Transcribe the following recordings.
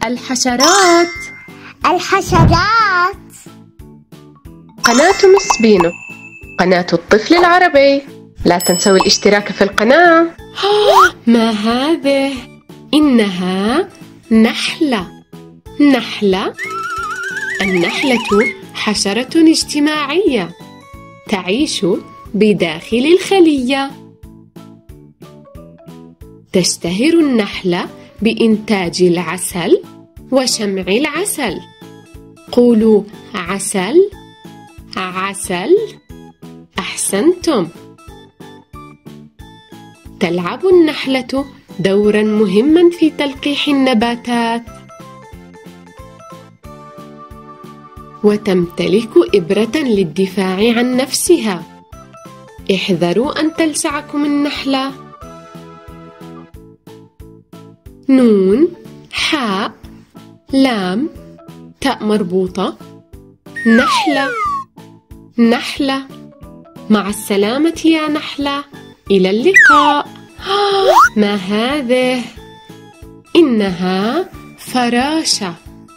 الحشرات. الحشرات. قناة مس بينو، قناة الطفل العربي. لا تنسوا الاشتراك في القناة. ما هذه؟ إنها نحلة. نحلة. النحلة حشرة اجتماعية تعيش بداخل الخلية. تشتهر النحلة بإنتاج العسل وشمع العسل. قولوا عسل عسل. أحسنتم. تلعب النحلة دورا مهما في تلقيح النباتات، وتمتلك إبرة للدفاع عن نفسها. احذروا أن تلسعكم النحلة. نون، حاء، لام، تاء مربوطة. نحلة. نحلة. مع السلامة يا نحلة، إلى اللقاء. ما هذه؟ إنها فراشة.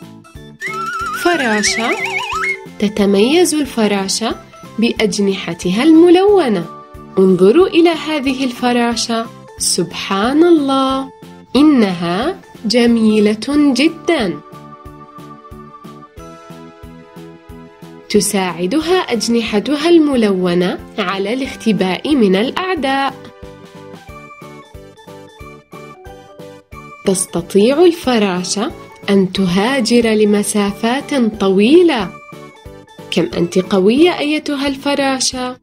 فراشة. تتميز الفراشة بأجنحتها الملونة. انظروا إلى هذه الفراشة، سبحان الله، إنها جميلة جدا. تساعدها أجنحتها الملونة على الاختباء من الأعداء. تستطيع الفراشة أن تهاجر لمسافات طويلة. كم أنت قوية أيتها الفراشة!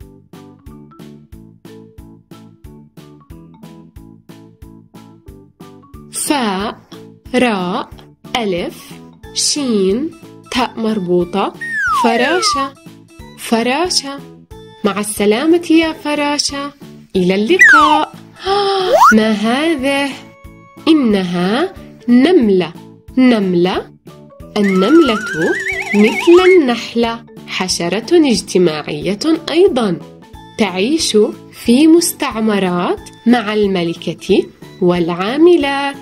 فاء، راء، ألف، شين، تاء مربوطة. فراشة. فراشة. مع السلامة يا فراشة، إلى اللقاء. ما هذه؟ إنها نملة. نملة. النملة مثل النحلة حشرة اجتماعية أيضا، تعيش في مستعمرات مع الملكة والعاملات.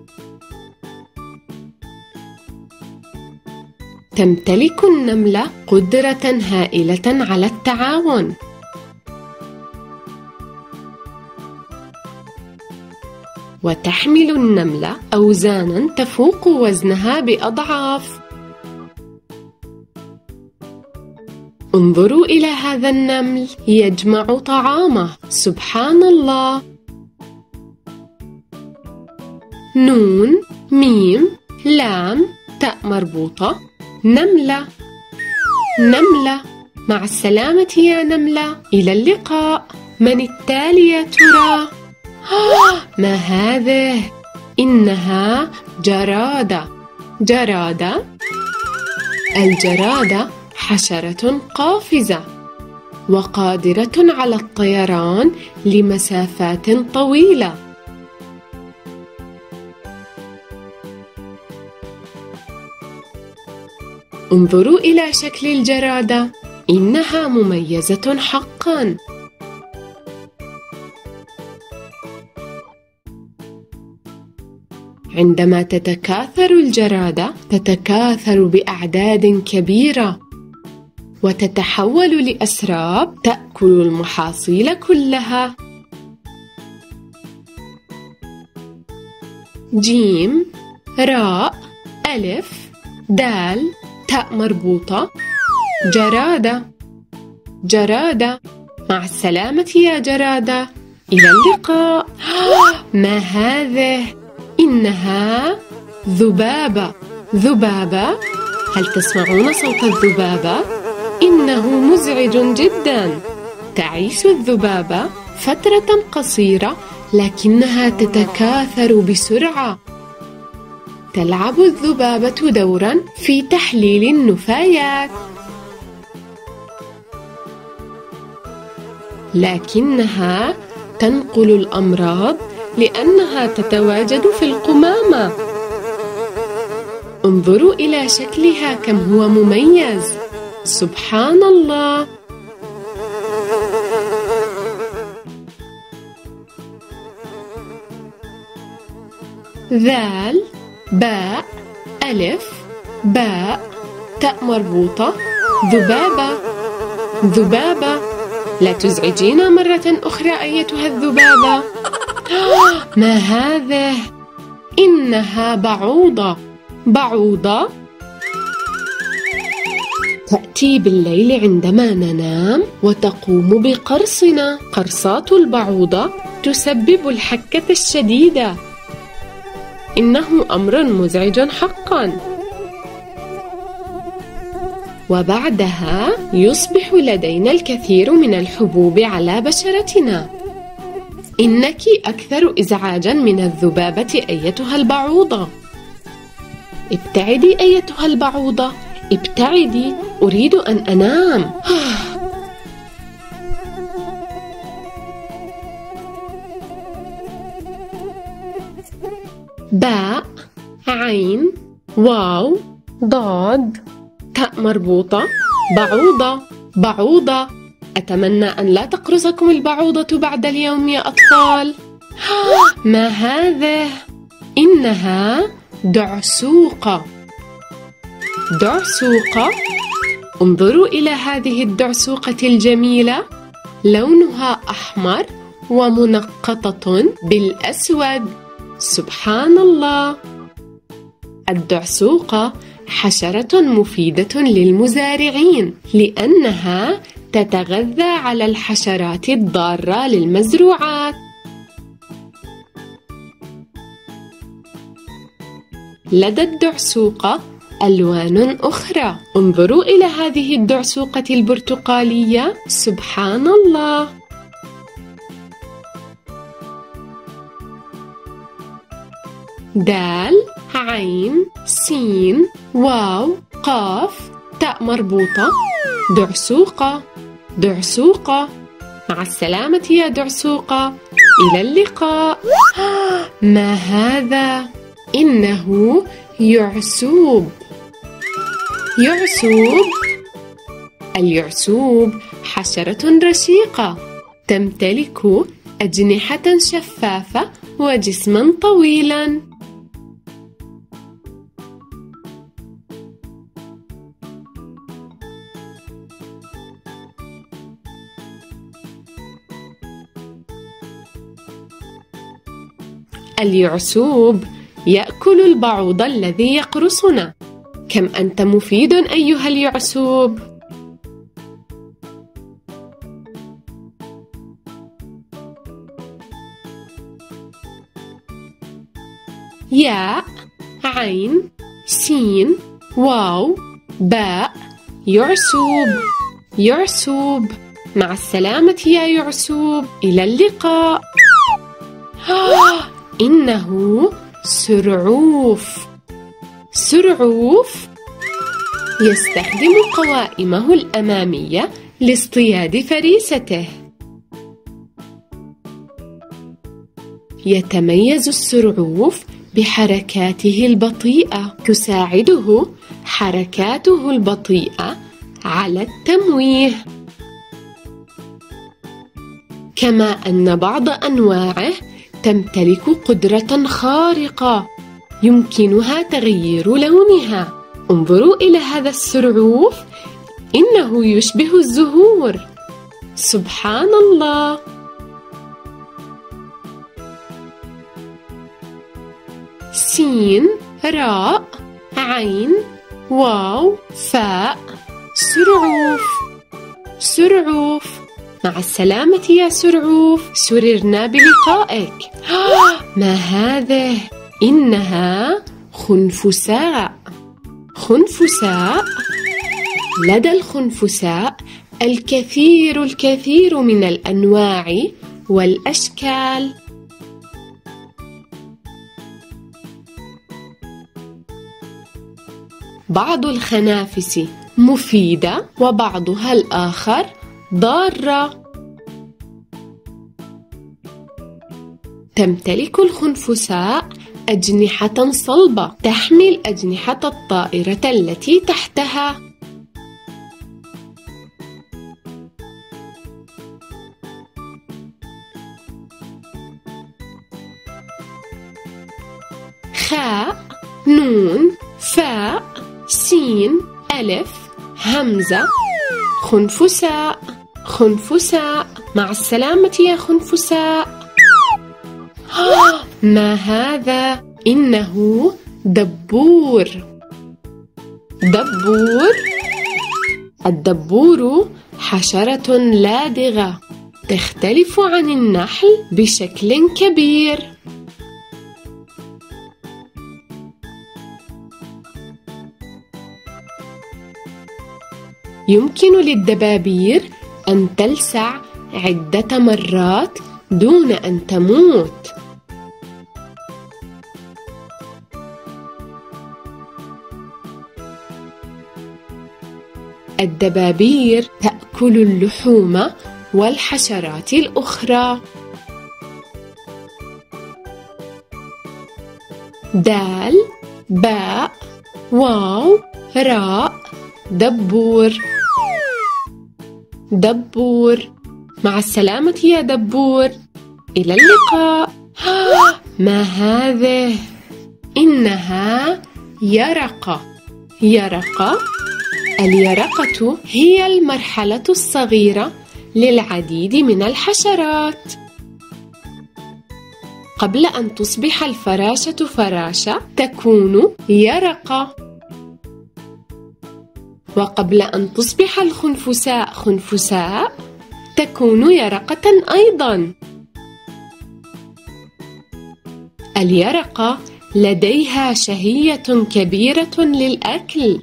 تمتلك النملة قدرة هائلة على التعاون. وتحمل النملة أوزانا تفوق وزنها بأضعاف. انظروا إلى هذا النمل يجمع طعامه، سبحان الله. نون، ميم، لام، تاء مربوطة. نملة. نملة. مع السلامة يا نملة، إلى اللقاء. من التالي يا ترى؟ ما هذه؟ إنها جرادة. جرادة. الجرادة حشرة قافزة وقادرة على الطيران لمسافات طويلة. انظروا إلى شكل الجرادة، إنها مميزة حقا. عندما تتكاثر الجرادة تتكاثر بأعداد كبيرة، وتتحول لأسراب تأكل المحاصيل كلها. جيم، راء، ألف، دال، تاء مربوطة. جرادة. جرادة. مع السلامة يا جرادة، إلى اللقاء. ما هذه؟ إنها ذبابة. ذبابة. هل تسمعون صوت الذبابة؟ إنه مزعج جدا. تعيش الذبابة فترة قصيرة لكنها تتكاثر بسرعة. تلعب الذبابة دورا في تحليل النفايات، لكنها تنقل الأمراض لأنها تتواجد في القمامة. انظروا إلى شكلها كم هو مميز، سبحان الله. ذال، باء ألف باء تاء مربوطة ذبابة. ذبابة. لا تزعجينا مرة أخرى أيتها الذبابة. ما هذا؟ إنها بعوضة. بعوضة تأتي بالليل عندما ننام وتقوم بقرصنا. قرصات البعوضة تسبب الحكة الشديدة. إنه أمر مزعج حقا. وبعدها يصبح لدينا الكثير من الحبوب على بشرتنا. إنك أكثر إزعاجا من الذبابة أيتها البعوضة. ابتعدي أيتها البعوضة، ابتعدي، أريد أن أنام. باء عين واو ضاد تاء مربوطة بعوضة. بعوضة. أتمنى أن لا تقرصكم البعوضة بعد اليوم يا أطفال. ما هذا؟ إنها دعسوقة. دعسوقة. انظروا إلى هذه الدعسوقة الجميلة، لونها أحمر ومنقطة بالأسود. سبحان الله. الدعسوقة حشرة مفيدة للمزارعين لأنها تتغذى على الحشرات الضارة للمزروعات. لدى الدعسوقة ألوان أخرى. انظروا إلى هذه الدعسوقة البرتقالية. سبحان الله. دال عين سين واو قاف تاء مربوطة دعسوقة. دعسوقة. مع السلامة يا دعسوقة، إلى اللقاء. ما هذا؟ إنه يعسوب. يعسوب. اليعسوب حشرة رشيقة تمتلك أجنحة شفافة وجسما طويلا. اليعسوب يأكل البعوض الذي يقرصنا. كم أنت مفيد أيها اليعسوب. ياء عين سين واو باء يعسوب. يعسوب. مع السلامة يا يعسوب، إلى اللقاء. إنه سرعوف. سرعوف يستخدم قوائمه الأمامية لاصطياد فريسته. يتميز السرعوف بحركاته البطيئة، تساعده حركاته البطيئة على التمويه. كما أن بعض أنواعه تمتلك قدرة خارقة يمكنها تغيير لونها. انظروا إلى هذا السرعوف، إنه يشبه الزهور. سبحان الله. سين راء عين واو فاء سرعوف. سرعوف. مع السلامة يا سرعوف، سررنا بلقائك. ما هذا؟ إنها خنفساء. خنفساء. لدى الخنفساء الكثير من الأنواع والأشكال. بعض الخنافس مفيدة وبعضها الآخر ضارة. تمتلك الخنفساء أجنحة صلبة تحمي الأجنحة الطائرة التي تحتها. خاء نون فاء سين ألف همزة خنفساء خنفساء. مع السلامة يا خنفساء. ما هذا؟ إنه دبور. دبور. الدبور حشرة لادغة تختلف عن النحل بشكل كبير. يمكن للدبابير أن تلسع عدة مرات دون أن تموت. الدبابير تأكل اللحوم والحشرات الأخرى. دال باء واو راء دبور. دبور. مع السلامة يا دبور. إلى اللقاء. ما هذه؟ إنها يرقة. يرقة. اليرقة هي المرحلة الصغيرة للعديد من الحشرات. قبل أن تصبح الفراشة فراشة تكون يرقة، وقبل أن تصبح الخنفساء خنفساء تكون يرقة أيضاً. اليرقة لديها شهية كبيرة للأكل.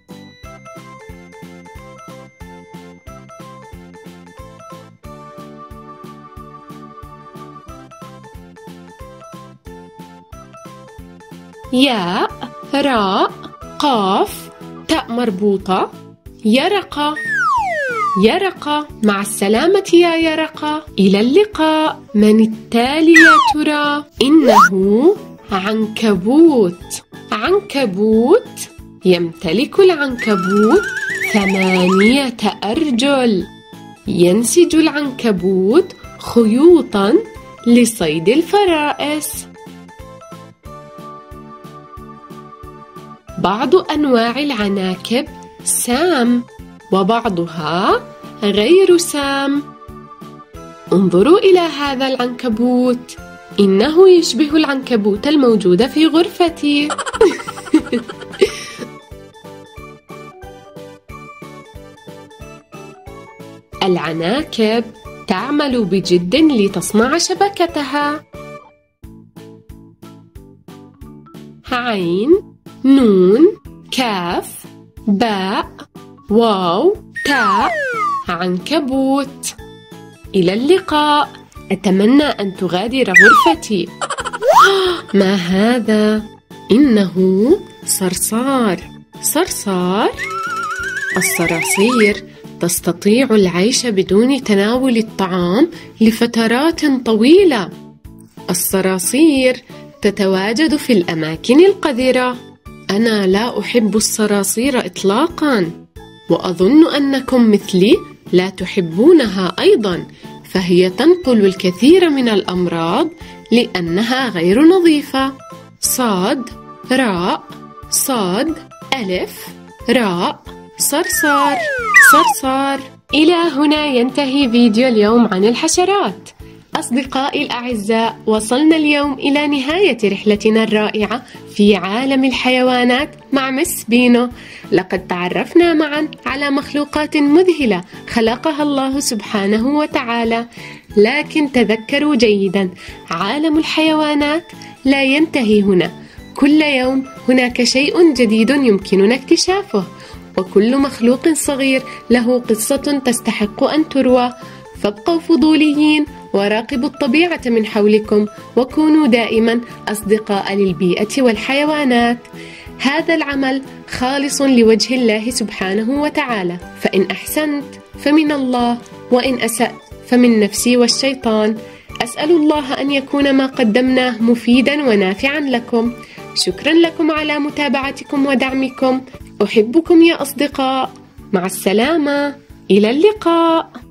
ياء راء قاف تاء مربوطة يرقة. يرقة. مع السلامة يا يرقة. إلى اللقاء. من التالي يا ترى؟ إنه عنكبوت. عنكبوت. يمتلك العنكبوت 8 أرجل. ينسج العنكبوت خيوطاً لصيد الفرائس. بعض أنواع العناكب سام وبعضها غير سام. انظروا إلى هذا العنكبوت، إنه يشبه العنكبوت الموجود في غرفتي. العناكب تعمل بجد لتصنع شبكتها. عين نون كاف باء واو تاء عنكبوت. إلى اللقاء. أتمنى أن تغادر غرفتي. ما هذا؟ إنه صرصار. صرصار. الصراصير تستطيع العيش بدون تناول الطعام لفترات طويلة. الصراصير تتواجد في الأماكن القذرة. أنا لا أحب الصراصير إطلاقاً، وأظن أنكم مثلي لا تحبونها أيضاً، فهي تنقل الكثير من الأمراض لأنها غير نظيفة. صاد راء صاد ألف راء صرصار. صرصار. إلى هنا ينتهي فيديو اليوم عن الحشرات. أصدقائي الأعزاء، وصلنا اليوم إلى نهاية رحلتنا الرائعة في عالم الحيوانات مع مس بينو. لقد تعرفنا معا على مخلوقات مذهلة خلقها الله سبحانه وتعالى، لكن تذكروا جيدا، عالم الحيوانات لا ينتهي هنا. كل يوم هناك شيء جديد يمكننا اكتشافه، وكل مخلوق صغير له قصة تستحق أن تروى. فابقوا فضوليين وراقبوا الطبيعة من حولكم، وكونوا دائما أصدقاء للبيئة والحيوانات. هذا العمل خالص لوجه الله سبحانه وتعالى، فإن أحسنت فمن الله، وإن أسأت فمن نفسي والشيطان. أسأل الله أن يكون ما قدمناه مفيدا ونافعا لكم. شكرا لكم على متابعتكم ودعمكم. أحبكم يا أصدقاء. مع السلامة. إلى اللقاء.